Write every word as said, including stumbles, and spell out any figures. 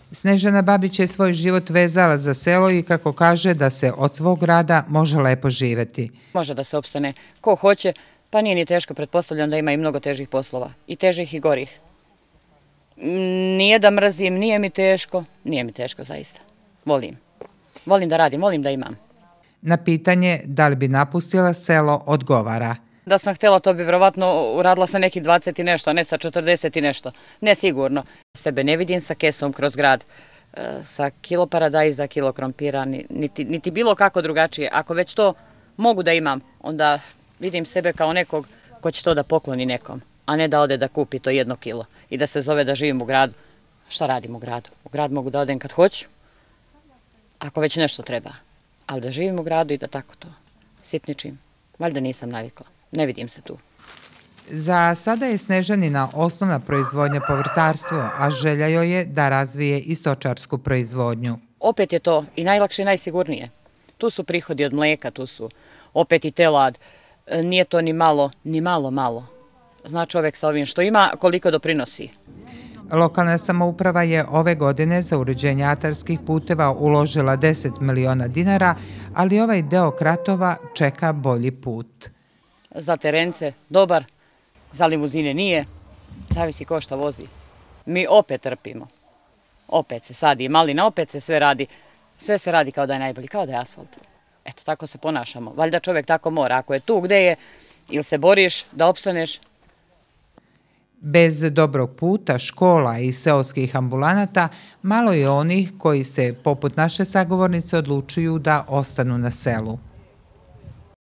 Snežana Babić je svoj život vezala za selo i kako kaže da se od svog rada može lepo živeti. Može da se opstane ko hoće, pa nije ni teško, pretpostavljam da ima i mnogo težih poslova, i težih i gorih. Nije da mrzim, nije mi teško, nije mi teško zaista. Volim. Volim da radim, volim da imam. Na pitanje da li bi napustila selo odgovara. Da sam htjela, to bi vjerovatno uradila sa nekih dvadeset i nešto, a ne sa četrdeset i nešto. Ne sigurno. Sebe ne vidim sa kesom kroz grad, sa kilo paradajza, kilo krompira, niti, niti bilo kako drugačije. Ako već to mogu da imam, onda vidim sebe kao nekog ko će to da pokloni nekom, a ne da ode da kupi to jedno kilo i da se zove da živim u gradu. Šta radim u gradu? U grad mogu da odem kad hoću, ako već nešto treba. Ali da živim u gradu i da tako to sitničim, valjda nisam navikla. Ne vidim se tu. Za sada je Snežanina osnovna proizvodnja povrtarstvo, a želja joj je da razvije i stočarsku proizvodnju. Opet je to i najlakše i najsigurnije. Tu su prihodi od mleka, tu su opet i telad. Nije to ni malo, ni malo malo. Zna čovjek sa ovim što ima, koliko doprinosi. Lokalna samouprava je ove godine za uređenje atarskih puteva uložila deset miliona dinara, ali ovaj deo kratova čeka bolji put. Za terence dobar, za limuzine nije, zavisi ko šta vozi. Mi opet trpimo. Opet se sadi malina, opet se sve radi. Sve se radi kao da je najbolji, kao da je asfalt. Eto, tako se ponašamo. Valjda čovjek tako mora. Ako je tu gde je, ili se boriš da opstaneš. Bez dobrog puta, škola i seoskih ambulanata, malo je onih koji se, poput naše sagovornice, odlučuju da ostanu na selu.